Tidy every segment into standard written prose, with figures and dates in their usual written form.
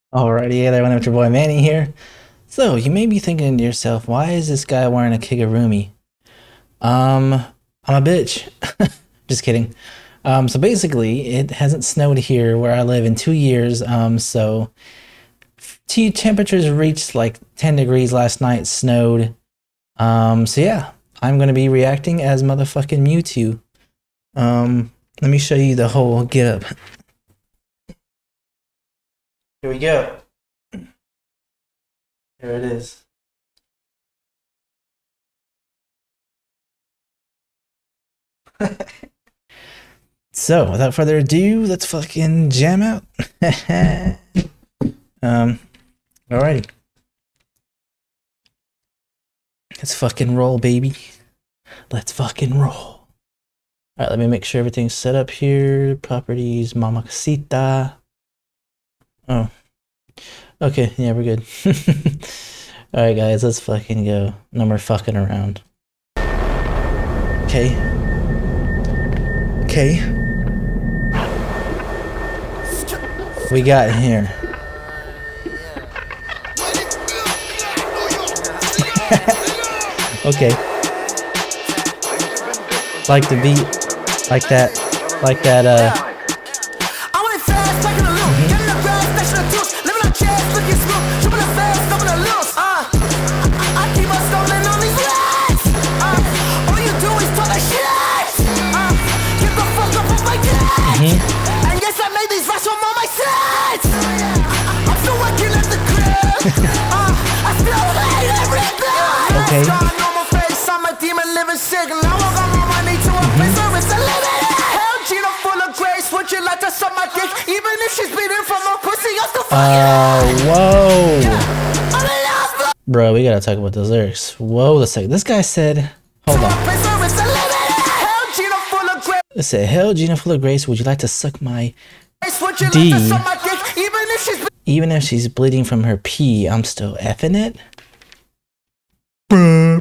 Alrighty, hey there, with your boy Manny here. So, you may be thinking to yourself, why is this guy wearing a kigurumi? I'm a bitch. Just kidding. So basically, it hasn't snowed here where I live in 2 years, so temperatures reached like 10 degrees last night, snowed. So yeah, I'm gonna be reacting as motherfucking Mewtwo. Let me show you the whole get up. Here we go. Here it is. So, without further ado, let's fucking jam out. Alrighty. Let's fucking roll, baby. Let's fucking roll. Alright, let me make sure everything's set up here. Properties, mamacita. Oh. Okay, yeah, we're good. Alright, guys, let's fucking go. No more fucking around. Okay. Okay. We got here. Okay. Like the beat. Like that. And yes, I made these rats from all my sets. I'm still working at the crib. I still hate everything. Okay. On my face, I'm a demon living sick. Now I got more money to a place where it's unlimited. Hell, Gina full of grace. Would you like to suck my dick? Even if she's bleeding from a pussy, I still whoa. Bro, we gotta talk about those lyrics. Whoa, the second. This guy said, hold on. It said, hell, Gina full of grace, would you like to suck my D? Even if she's bleeding from her pee, I'm still effing it? Bleeding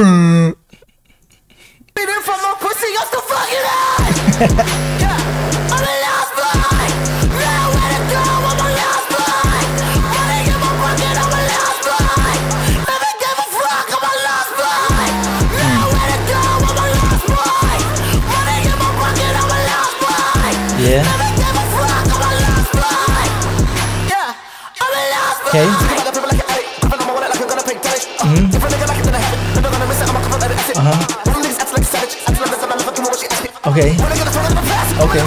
from her pussy, I'm still fucking it! Yeah, I'm a lost boy! Nowhere to go, I'm a lost boy! Money in my pocket, I'm a lost boy! Never give a fuck, I'm a lost boy! Nowhere to go, I'm a lost boy! Money in my pocket, I'm a lost boy! Yeah. Never give a fuck, I'm a lost boy! Yeah, I'm a lost boy! Okay. Okay. Okay.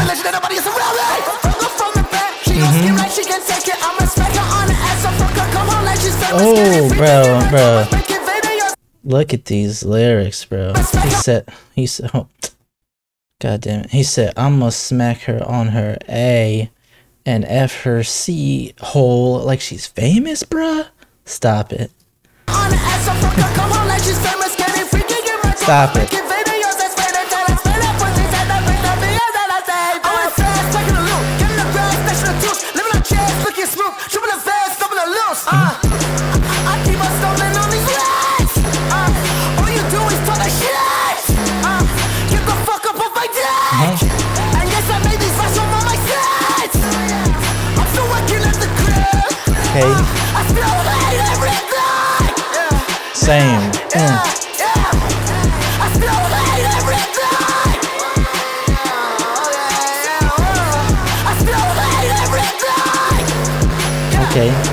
Oh, bro. Look at these lyrics, bro. He said, oh, God damn it. He said, I'ma smack her on her A and F her C hole like she's famous, bruh. Stop it. Stop it. Okay. Same. Okay.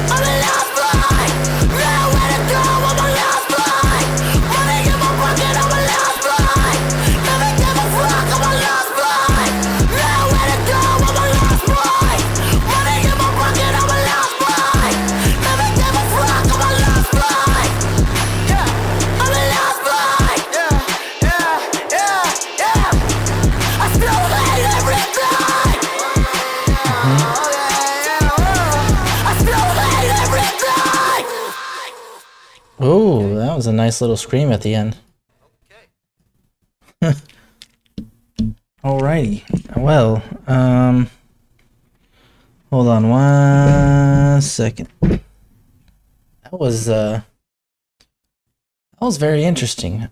Oh, that was a nice little scream at the end. Alrighty. Well, hold on 1 second. That was very interesting.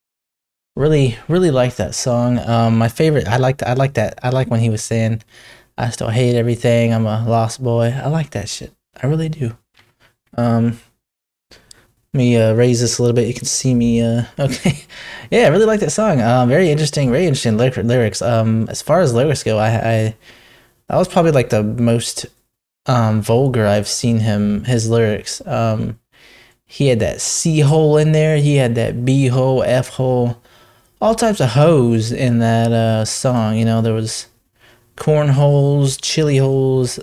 Really like that song. My favorite, I like when he was saying I still hate everything. I'm a lost boy. I like that shit. I really do. Let me raise this a little bit. You can see me. Okay. Yeah, I really like that song. Very interesting lyrics. As far as lyrics go, I that was probably like the most vulgar I've seen his lyrics. He had that C hole in there. He had that B hole, F hole, all types of hoes in that song. You know, there was corn holes, chili holes,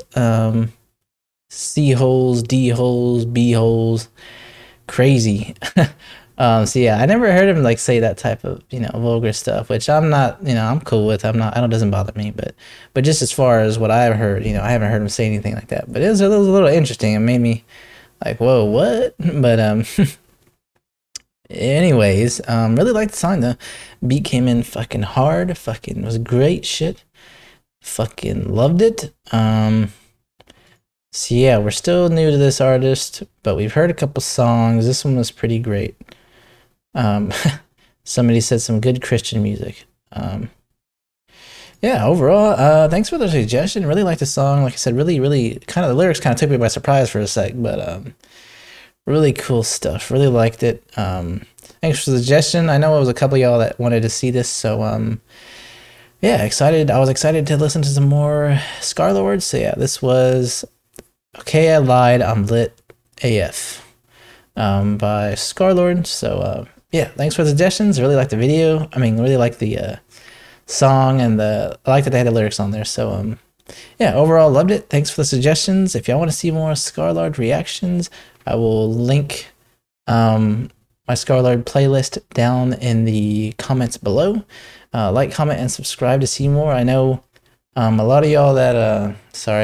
C holes, D holes, B holes, crazy. So yeah, I never heard him like say that type of, you know, vulgar stuff, which I'm not, you know, I'm cool with. I don't, it doesn't bother me, but just as far as what I've heard, you know, I haven't heard him say anything like that. But it was a little interesting. It made me like, whoa, what? But anyways, really liked the song though. Beat came in fucking hard, fucking was great shit. Fucking loved it. So yeah, we're still new to this artist, but we've heard a couple songs. This one was pretty great. Somebody said some good Christian music. Yeah, overall, thanks for the suggestion. Really liked the song. Like I said, really kind of the lyrics kind of took me by surprise for a sec, but really cool stuff. Really liked it. Thanks for the suggestion. I know it was a couple of y'all that wanted to see this, so yeah, excited. I was excited to listen to some more Scarlxrd. So yeah, this was Okay, I Lied, I'm Lit AF by Scarlxrd. So yeah, thanks for the suggestions. Really like the video. I mean, really like the song, and I like that they had the lyrics on there. So yeah, overall loved it. Thanks for the suggestions. If y'all want to see more Scarlxrd reactions, I will link my Scarlxrd playlist down in the comments below. Like, comment, and subscribe to see more. I know a lot of y'all that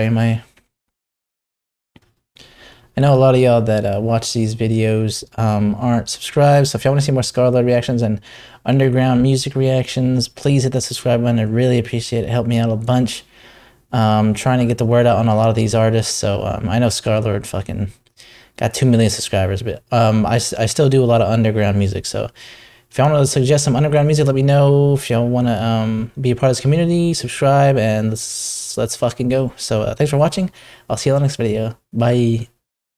I know a lot of y'all that watch these videos aren't subscribed, so if y'all want to see more Scarlxrd reactions and underground music reactions, please hit the subscribe button. I really appreciate it. It helped me out a bunch. Trying to get the word out on a lot of these artists, so I know Scarlxrd fucking got 2 million subscribers, but I still do a lot of underground music, so if y'all want to suggest some underground music, let me know. If y'all want to be a part of this community, subscribe, and let's fucking go. So thanks for watching. I'll see you on the next video. Bye.